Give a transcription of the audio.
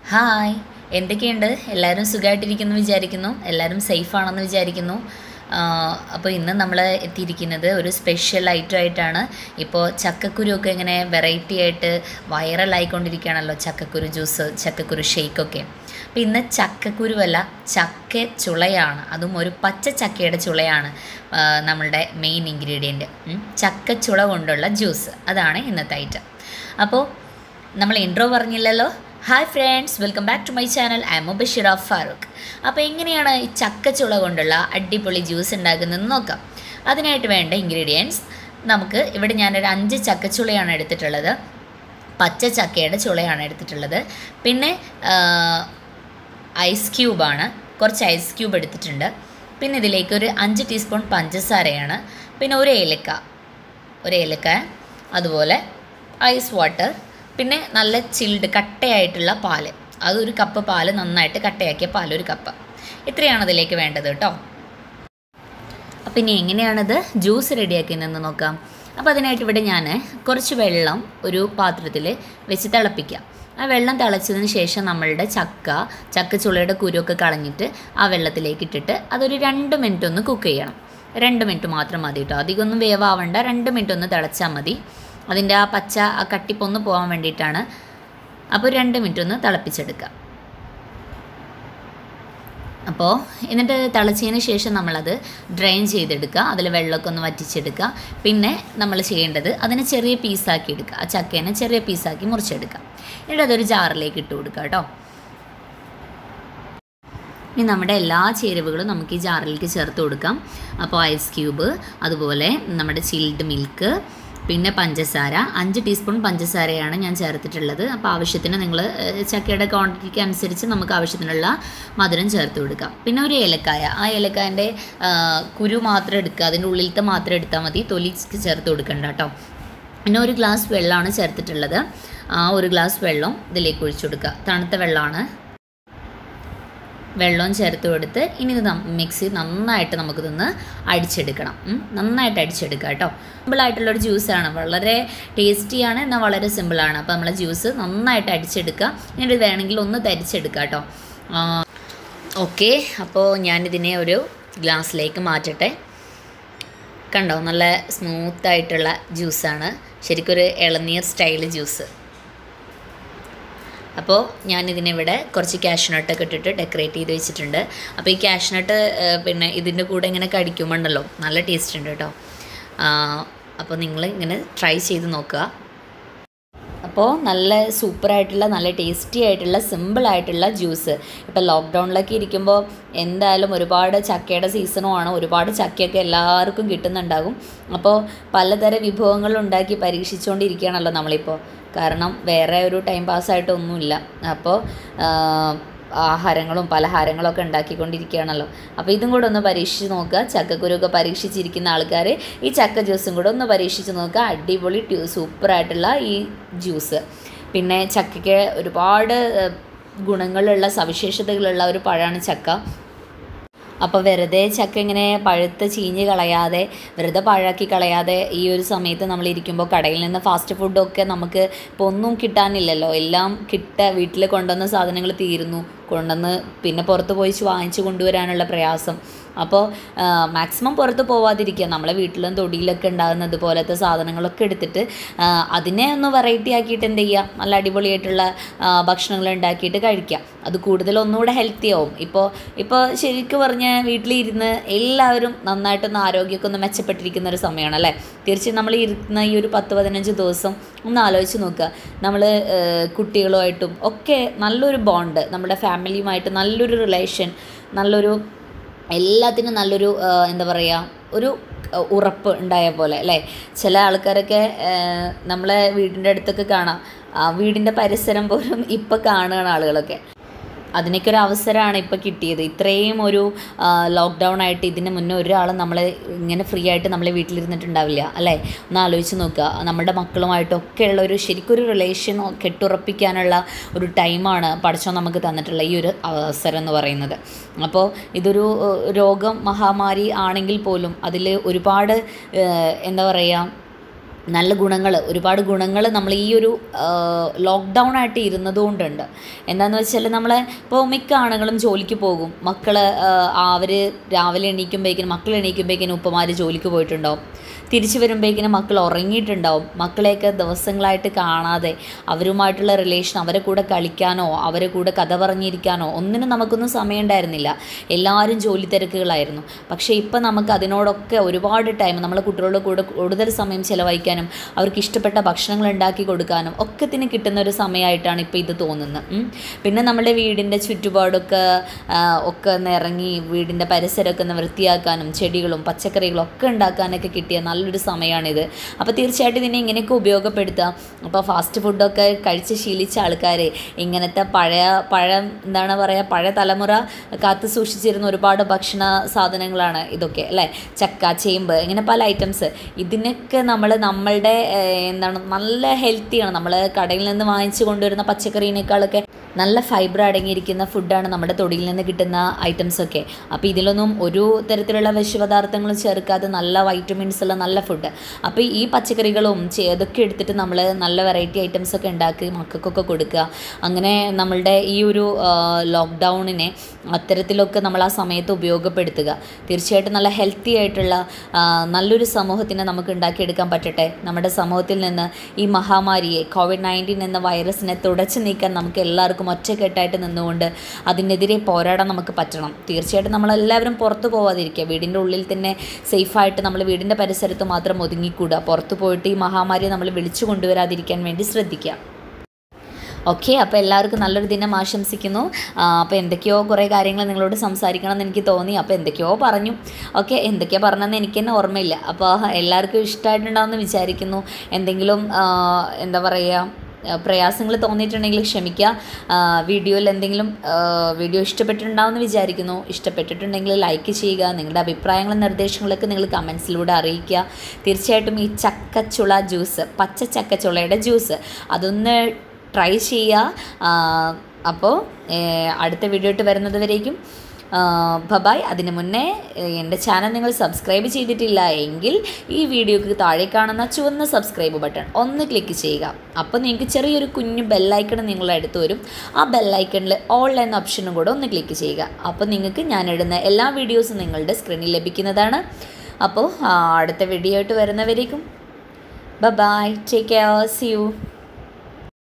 Hi, എന്തൊക്കെയുണ്ട്? എല്ലാവരും സുഖമായിട്ടിരിക്കുന്നു വിചാരിക്കുന്നു. എല്ലാവരും സേഫാണെന്ന് വിചാരിക്കുന്നു. അപ്പോൾ ഇന്ന് നമ്മൾ എത്തിയിരിക്കുന്നത് ഒരു സ്പെഷ്യൽ ഐറ്റമായിട്ടാണ്. ഇപ്പോൾ ചക്കക്കുരുവൊക്കെ ഇങ്ങനെ വെറൈറ്റി ആയിട്ട് വൈറലായിക്കൊണ്ടിരിക്കുകയാണല്ലോ, ചക്കക്കുരു ജ്യൂസ്, ചക്കക്കുരു ഷെയ്ക്കൊക്കെ. അപ്പോൾ ഇന്ന് ചക്കക്കുരുവല്ല, ചക്ക ചുളയാണ്. അതും ഒരു പച്ച ചക്കയുടെ ചുളയാണ് നമ്മളുടെ മെയിൻ ഇൻഗ്രീഡിയൻറ്റ്. ചക്കച്ചുള കൊണ്ടുള്ള ജ്യൂസ്, അതാണ് ഇന്നത്തെ ഐറ്റം. അപ്പോൾ നമ്മൾ ഇൻട്രോ പറഞ്ഞില്ലല്ലോ. Hi friends, welcome back to my channel. I am Mubashira Farooq. അപ്പോൾ എങ്ങനെയാണ് ഈ ചക്കച്ചുള കൊണ്ടുള്ള അടിപൊളി ജ്യൂസ് ഉണ്ടാക്കുന്നതെന്ന് നോക്കാം. അതിനായിട്ട് വേണ്ട ഇൻഗ്രീഡിയൻസ് നമുക്ക് ഇവിടെ ഞാനൊരു 5 ചക്കച്ചുളയാണ് എടുത്തിട്ടുള്ളത്. പച്ച ചക്കയുടെ ചുളയാണ് എടുത്തിട്ടുള്ളത്. പിന്നെ ഐസ് ക്യൂബാണ്, കുറച്ച് ഐസ് ക്യൂബ് എടുത്തിട്ടുണ്ട്. പിന്നെ ഇതിലേക്ക് ഒരു 5 ടീസ്പൂൺ പഞ്ചസാരയാണ്. പിന്നെ ഒരു ഏലക്ക, അതുപോലെ ഐസ് വാട്ടർ, പിന്നെ നല്ല ചിൽഡ് കട്ടയായിട്ടുള്ള പാല്, അതൊരു കപ്പ് പാല്, നന്നായിട്ട് കട്ടയാക്കിയ പാൽ ഒരു കപ്പ്. ഇത്രയാണ് അതിലേക്ക് വേണ്ടത് കേട്ടോ. അപ്പോൾ ഇനി എങ്ങനെയാണിത് ജ്യൂസ് റെഡിയാക്കുന്നതെന്ന് നോക്കാം. അപ്പോൾ അതിനായിട്ട് ഇവിടെ ഞാൻ കുറച്ച് വെള്ളം ഒരു പാത്രത്തിൽ വെച്ച് തിളപ്പിക്കാം. ആ വെള്ളം തിളച്ചതിന് ശേഷം നമ്മളുടെ ചക്കച്ചുളയുടെ കുരുവൊക്കെ കളഞ്ഞിട്ട് ആ വെള്ളത്തിലേക്ക് ഇട്ടിട്ട് അതൊരു 2 മിനിറ്റ് ഒന്ന് കുക്ക് ചെയ്യണം. 2 മിനിറ്റ് മാത്രം മതി കേട്ടോ, അധികമൊന്നും വേവാവണ്ട. 2 മിനിറ്റ് ഒന്ന് തിളച്ചാൽ മതി. അതിൻ്റെ ആ പച്ച കട്ടിപ്പൊന്ന് പോകാൻ വേണ്ടിയിട്ടാണ്. അപ്പോൾ 2 മിനിറ്റ് ഒന്ന് തിളപ്പിച്ചെടുക്കുക. അപ്പോൾ എന്നിട്ട് തിളച്ചതിന് ശേഷം നമ്മളത് ഡ്രെയിൻ ചെയ്തെടുക്കുക, അതിൽ വെള്ളമൊക്കെ ഒന്ന് വറ്റിച്ചെടുക്കുക. പിന്നെ നമ്മൾ ചെയ്യേണ്ടത് അതിനെ ചെറിയ പീസാക്കി എടുക്കുക, ആ ചക്കേനെ ചെറിയ പീസാക്കി മുറിച്ചെടുക്കുക. എന്നിട്ട് അതൊരു ജാറിലേക്ക് ഇട്ട് കൊടുക്കുക കേട്ടോ. ഇനി നമ്മുടെ എല്ലാ ചേരുവകളും നമുക്ക് ഈ ജാറിലേക്ക് ചേർത്ത് കൊടുക്കാം. അപ്പോൾ ഐസ് ക്യൂബ്, അതുപോലെ നമ്മുടെ ചിൽഡ് മിൽക്ക്, പിന്നെ പഞ്ചസാര, 5 ടീസ്പൂൺ പഞ്ചസാരയാണ് ഞാൻ ചേർത്തിട്ടുള്ളത്. അപ്പോൾ ആവശ്യത്തിന് നിങ്ങൾ ചക്കയുടെ ക്വാണ്ടിറ്റിക്ക് അനുസരിച്ച് നമുക്ക് ആവശ്യത്തിനുള്ള മധുരം ചേർത്ത് കൊടുക്കാം. പിന്നെ ഒരു ഏലക്കായ, ആ ഏലക്കായൻ്റെ കുരു മാത്രം എടുക്കുക, അതിൻ്റെ ഉള്ളിലത്തെ മാത്രം എടുത്താൽ മതി, തൊലി ചേർത്ത് കൊടുക്കണ്ട കേട്ടോ. പിന്നെ ഒരു ഗ്ലാസ് വെള്ളമാണ് ചേർത്തിട്ടുള്ളത്. ആ ഒരു ഗ്ലാസ് വെള്ളം ഇതിലേക്ക് ഒഴിച്ചു കൊടുക്കുക. തണുത്ത വെള്ളമാണ്. വെള്ളവും ചേർത്ത് കൊടുത്ത് ഇനി ഇത് മിക്സി നന്നായിട്ട് നമുക്കിതൊന്ന് അടിച്ചെടുക്കണം. നന്നായിട്ട് അടിച്ചെടുക്കുക കേട്ടോ. സിമ്പിളായിട്ടുള്ളൊരു ജ്യൂസാണ്, വളരെ ടേസ്റ്റിയാണ്, എന്നാൽ വളരെ സിമ്പിളാണ്. അപ്പോൾ നമ്മൾ ജ്യൂസ് നന്നായിട്ട് അടിച്ചെടുക്കുക. എന്നിട്ട് വേണമെങ്കിൽ ഒന്ന് തരിച്ചെടുക്കുക കേട്ടോ. ഓക്കെ, അപ്പോൾ ഞാനിതിനെ ഒരു ഗ്ലാസ്സിലേക്ക് മാറ്റട്ടെ. കണ്ടോ, നല്ല സ്മൂത്തായിട്ടുള്ള ജ്യൂസാണ്, ശരിക്കൊരു ഇളനീർ സ്റ്റൈൽ ജ്യൂസ്. അപ്പോൾ ഞാനിതിനിവിടെ കുറച്ച് കാഷ്നട്ടൊക്കെ ഇട്ടിട്ട് ഡെക്കറേറ്റ് ചെയ്ത് വെച്ചിട്ടുണ്ട്. അപ്പോൾ ഈ കാഷ്നട്ട് പിന്നെ ഇതിൻ്റെ കൂടെ ഇങ്ങനെ കടിക്കുമ്പോണ്ടല്ലോ നല്ല ടേസ്റ്റ് ഉണ്ട് കേട്ടോ. അപ്പോൾ നിങ്ങൾ ഇങ്ങനെ ട്രൈ ചെയ്ത് നോക്കുക. അപ്പോൾ നല്ല സൂപ്പറായിട്ടുള്ള, നല്ല ടേസ്റ്റി ആയിട്ടുള്ള, സിമ്പിളായിട്ടുള്ള ജ്യൂസ്. ഇപ്പോൾ ലോക്ക്ഡൗണിലൊക്കെ ഇരിക്കുമ്പോൾ എന്തായാലും ഒരുപാട് ചക്കയുടെ സീസണുമാണ്, ഒരുപാട് ചക്കയൊക്കെ എല്ലാവർക്കും കിട്ടുന്നുണ്ടാകും. അപ്പോൾ പലതരം വിഭവങ്ങൾ ഉണ്ടാക്കി പരീക്ഷിച്ചുകൊണ്ടിരിക്കുകയാണല്ലോ നമ്മളിപ്പോൾ. കാരണം വേറെ ഒരു ടൈം പാസ്സായിട്ടൊന്നുമില്ല. അപ്പോൾ ആഹാരങ്ങളും പലഹാരങ്ങളൊക്കെ ഉണ്ടാക്കിക്കൊണ്ടിരിക്കുകയാണല്ലോ. അപ്പോൾ ഇതും കൂടെ ഒന്ന് പരീക്ഷിച്ച് നോക്കുക. ചക്കക്കുരുവൊക്കെ പരീക്ഷിച്ചിരിക്കുന്ന ആൾക്കാർ ഈ ചക്ക ജ്യൂസും കൂടെ ഒന്ന് പരീക്ഷിച്ച് നോക്കുക. അടിപൊളി സൂപ്പറായിട്ടുള്ള ഈ ജ്യൂസ്. പിന്നെ ചക്കയ്ക്ക് ഒരുപാട് ഗുണങ്ങളുള്ള, സവിശേഷതകളുള്ള ഒരു പഴമാണ് ചക്ക. അപ്പോൾ വെറുതെ ചക്ക ഇങ്ങനെ പഴുത്ത് ചീഞ്ഞ് കളയാതെ, വെറുതെ പാഴാക്കി കളയാതെ ഈ ഒരു സമയത്ത് നമ്മളിരിക്കുമ്പോൾ കടയിൽ നിന്ന് ഫാസ്റ്റ് ഫുഡൊക്കെ നമുക്ക് ഇപ്പോൾ ഒന്നും കിട്ടാനില്ലല്ലോ. എല്ലാം വീട്ടിൽ കൊണ്ടുവന്ന സാധനങ്ങൾ തീരുന്നു, കൊണ്ടുവന്ന് പിന്നെ പുറത്ത് പോയി വാങ്ങിച്ച് കൊണ്ടുവരാനുള്ള പ്രയാസം. അപ്പോൾ മാക്സിമം പുറത്ത് പോവാതിരിക്കുക. നമ്മളെ വീട്ടിലും തൊടിയിലൊക്കെ ഉണ്ടാകുന്നത് പോലത്തെ സാധനങ്ങളൊക്കെ എടുത്തിട്ട് അതിനെ ഒന്ന് വെറൈറ്റി ആക്കിയിട്ട് എന്ത് ചെയ്യുക, നല്ല അടിപൊളിയായിട്ടുള്ള ഭക്ഷണങ്ങൾ ഉണ്ടാക്കിയിട്ട് കഴിക്കുക. അത് കൂടുതലൊന്നുകൂടെ ഹെൽത്തി ആവും. ഇപ്പോൾ ശരിക്കും പറഞ്ഞാൽ വീട്ടിലിരുന്ന് എല്ലാവരും നന്നായിട്ടൊന്ന് ആരോഗ്യമൊക്കെ ഒന്ന് മെച്ചപ്പെട്ടിരിക്കുന്ന ഒരു സമയമാണ് അല്ലേ. തീർച്ചയായും നമ്മൾ ഇരുന്ന ഈ ഒരു 10-15 ദിവസം ഒന്ന് ആലോചിച്ച് നോക്കുക. നമ്മൾ കുട്ടികളുമായിട്ടും ഒക്കെ നല്ലൊരു ബോണ്ട്, നമ്മുടെ ഫാമിലിയുമായിട്ട് നല്ലൊരു റിലേഷൻ, നല്ലൊരു എല്ലാത്തിനും നല്ലൊരു എന്താ പറയുക, ഒരു ഉറപ്പ് ഉണ്ടായ പോലെ അല്ലേ. ചില ആൾക്കാരൊക്കെ നമ്മളെ വീടിൻ്റെ അടുത്തൊക്കെ കാണാം, വീടിൻ്റെ പരിസരം പോലും ഇപ്പോൾ കാണുകയാണ് ആളുകളൊക്കെ. അതിനൊക്കെ ഒരു അവസരമാണ് ഇപ്പോൾ കിട്ടിയത്. ഇത്രയും ഒരു ലോക്ക്ഡൗൺ ആയിട്ട് ഇതിന് മുന്നേ ഒരാളും നമ്മളെ ഇങ്ങനെ ഫ്രീ ആയിട്ട് നമ്മളെ വീട്ടിലിരുന്നിട്ടുണ്ടാവില്ല അല്ലേ. ഒന്ന് ആലോചിച്ച് നോക്കുക. നമ്മുടെ മക്കളുമായിട്ടൊക്കെ ഉള്ള ഒരു ശരിക്കൊരു റിലേഷൻ കെട്ടുറപ്പിക്കാനുള്ള ഒരു ടൈമാണ് പടച്ചോൻ നമുക്ക് തന്നിട്ടുള്ള ഈ ഒരു അവസരം എന്ന് പറയുന്നത്. അപ്പോൾ ഇതൊരു രോഗം, മഹാമാരി ആണെങ്കിൽ പോലും അതിൽ ഒരുപാട് എന്താ പറയുക, നല്ല ഗുണങ്ങൾ, ഒരുപാട് ഗുണങ്ങൾ നമ്മൾ ഈ ഒരു ലോക്ക്ഡൗൺ ആയിട്ട് ഇരുന്നതുകൊണ്ടുണ്ട്. എന്താണെന്ന് വെച്ചാൽ നമ്മളെ ഇപ്പോൾ മിക്ക ആണുങ്ങളും ജോലിക്ക് പോകും. അവർ രാവിലെ മക്കൾ എണീക്കുമ്പോഴേക്കിനും ഉപ്പമാർ ജോലിക്ക് പോയിട്ടുണ്ടാവും. തിരിച്ചു വരുമ്പോഴേക്കിനും മക്കൾ ഉറങ്ങിയിട്ടുണ്ടാവും. മക്കളെയൊക്കെ ദിവസങ്ങളായിട്ട് കാണാതെ അവരുമായിട്ടുള്ള റിലേഷൻ, അവരെ കൂടെ കളിക്കാനോ അവരെ കൂടെ കഥ പറഞ്ഞിരിക്കാനോ ഒന്നിനും നമുക്കൊന്നും സമയം ഉണ്ടായിരുന്നില്ല. എല്ലാവരും ജോലി തിരക്കുകളായിരുന്നു. പക്ഷേ ഇപ്പം നമുക്ക് അതിനോടൊക്കെ ഒരുപാട് ടൈം, നമ്മളെ കുട്ടികളുടെ കൂടെ കൂടുതൽ സമയം ചിലവഴിക്കാനും അവർക്ക് ഇഷ്ടപ്പെട്ട ഭക്ഷണങ്ങൾ ഉണ്ടാക്കി കൊടുക്കാനും ഒക്കത്തിന് കിട്ടുന്ന ഒരു സമയമായിട്ടാണ് ഇപ്പോൾ ഇത് തോന്നുന്നത്. പിന്നെ നമ്മുടെ വീടിൻ്റെ ചുറ്റുപാടൊക്കെ ഒന്ന് ഇറങ്ങി വീടിൻ്റെ പരിസരമൊക്കെ ഒന്ന് വൃത്തിയാക്കാനും ചെടികളും പച്ചക്കറികളും ഒക്കെ ഉണ്ടാക്കാനൊക്കെ കിട്ടിയ നല്ലൊരു സമയമാണിത്. അപ്പോൾ തീർച്ചയായിട്ടും ഇതിനെ ഇങ്ങനെയൊക്കെ ഉപയോഗപ്പെടുത്തുക. അപ്പോൾ ഫാസ്റ്റ് ഫുഡൊക്കെ കഴിച്ച് ശീലിച്ച ആൾക്കാർ ഇങ്ങനത്തെ പഴയ തലമുറ കാത്തു സൂക്ഷിച്ചിരുന്ന ഒരുപാട് ഭക്ഷണ സാധനങ്ങളാണ് ഇതൊക്കെ അല്ലേ. ചക്ക, ചേമ്പ്, ഇങ്ങനെ പല ഐറ്റംസ്. ഇതിനൊക്കെ നമ്മളുടെ നല്ല ഹെൽത്തിയാണ്. നമ്മൾ കടയിൽ നിന്ന് വാങ്ങിച്ചു കൊണ്ടുവരുന്ന പച്ചക്കറീനേക്കാളൊക്കെ നല്ല ഫൈബർ അടങ്ങിയിരിക്കുന്ന ഫുഡാണ് നമ്മുടെ തൊടിയിൽ നിന്ന് കിട്ടുന്ന ഐറ്റംസൊക്കെ. അപ്പോൾ ഇതിലൊന്നും ഒരു തരത്തിലുള്ള വിഷപദാർത്ഥങ്ങളും ചേർക്കാതെ നല്ല വൈറ്റമിൻസ് ഉള്ള നല്ല ഫുഡ്. അപ്പോൾ ഈ പച്ചക്കറികളും അതൊക്കെ എടുത്തിട്ട് നമ്മൾ നല്ല വെറൈറ്റി ഐറ്റംസൊക്കെ ഉണ്ടാക്കി മക്കൾക്കൊക്കെ കൊടുക്കുക. അങ്ങനെ നമ്മളുടെ ഈ ഒരു ലോക്ക്ഡൗണിനെ അത്തരത്തിലൊക്കെ നമ്മൾ ആ സമയത്ത് ഉപയോഗപ്പെടുത്തുക. തീർച്ചയായിട്ടും നല്ല ഹെൽത്തി ആയിട്ടുള്ള നല്ലൊരു സമൂഹത്തിനെ നമുക്ക് ഉണ്ടാക്കിയെടുക്കാൻ പറ്റട്ടെ. നമ്മുടെ സമൂഹത്തിൽ നിന്ന് ഈ മഹാമാരിയെ, COVID-19 എന്ന വൈറസിനെ തുടച്ചു നീക്കാൻ നമുക്ക് എല്ലാവർക്കും ഒറ്റക്കെട്ടായിട്ട് നിന്നുകൊണ്ട് അതിനെതിരെ പോരാടാൻ നമുക്ക് പറ്റണം. തീർച്ചയായിട്ടും നമ്മളെല്ലാവരും പുറത്തു പോവാതിരിക്കുക. വീടിൻ്റെ ഉള്ളിൽ തന്നെ സേഫായിട്ട് നമ്മൾ വീടിൻ്റെ പരിസരത്ത് മാത്രം ഒതുങ്ങിക്കൂടുക. പുറത്തു പോയിട്ട് ഈ മഹാമാരിയെ നമ്മൾ വിളിച്ചു കൊണ്ടുവരാതിരിക്കാൻ വേണ്ടി ശ്രദ്ധിക്കുക. ഓക്കെ, അപ്പോൾ എല്ലാവർക്കും നല്ലൊരു ദിനം ആശംസിക്കുന്നു. അപ്പോൾ എന്തൊക്കെയോ കുറേ കാര്യങ്ങൾ നിങ്ങളോട് സംസാരിക്കണം എന്ന് എനിക്ക് തോന്നി. അപ്പോൾ എന്തൊക്കെയോ പറഞ്ഞു. ഓക്കെ, എന്തൊക്കെയാണ് പറഞ്ഞതെന്ന് എനിക്ക് തന്നെ ഓർമ്മയില്ല. അപ്പോൾ എല്ലാവർക്കും ഇഷ്ടമായിട്ടുണ്ടാവുമെന്ന് വിചാരിക്കുന്നു. എന്തെങ്കിലും പ്രയാസങ്ങൾ തോന്നിയിട്ടുണ്ടെങ്കിൽ ക്ഷമിക്കുക. വീഡിയോയിൽ എന്തെങ്കിലും വീഡിയോ ഇഷ്ടപ്പെട്ടിട്ടുണ്ടാവുമെന്ന് വിചാരിക്കുന്നു. ഇഷ്ടപ്പെട്ടിട്ടുണ്ടെങ്കിൽ ലൈക്ക് ചെയ്യുക. നിങ്ങളുടെ അഭിപ്രായങ്ങളും നിർദ്ദേശങ്ങളൊക്കെ നിങ്ങൾ കമൻസിലൂടെ അറിയിക്കുക. തീർച്ചയായിട്ടും ഈ ചക്കച്ചുള ജ്യൂസ്, പച്ച ചക്കച്ചുളയുടെ ജ്യൂസ് അതൊന്ന് ട്രൈ ചെയ്യുക. അപ്പോൾ അടുത്ത വീഡിയോ ഇട്ട് വരുന്നത് വരേക്കും ബൈ. അതിന് മുന്നേ എൻ്റെ ചാനൽ നിങ്ങൾ സബ്സ്ക്രൈബ് ചെയ്തിട്ടില്ല എങ്കിൽ ഈ വീഡിയോക്ക് താഴെ കാണുന്ന ചുവന്ന സബ്സ്ക്രൈബ് ബട്ടൺ ഒന്ന് ക്ലിക്ക് ചെയ്യുക. അപ്പോൾ നിങ്ങൾക്ക് ചെറിയൊരു കുഞ്ഞു ബെല്ലൈക്കൺ നിങ്ങളുടെ അടുത്ത് വരും. ആ ബെല്ലൈക്കണിൽ ഓൾ എന്ന ഓപ്ഷനും കൂടെ ഒന്ന് ക്ലിക്ക് ചെയ്യുക. അപ്പോൾ നിങ്ങൾക്ക് ഞാനിടുന്ന എല്ലാ വീഡിയോസും നിങ്ങളുടെ സ്ക്രീനിൽ ലഭിക്കുന്നതാണ്. അപ്പോൾ അടുത്ത വീഡിയോ ആയിട്ട് വരുന്നവരേക്കും bye. Take care. See U.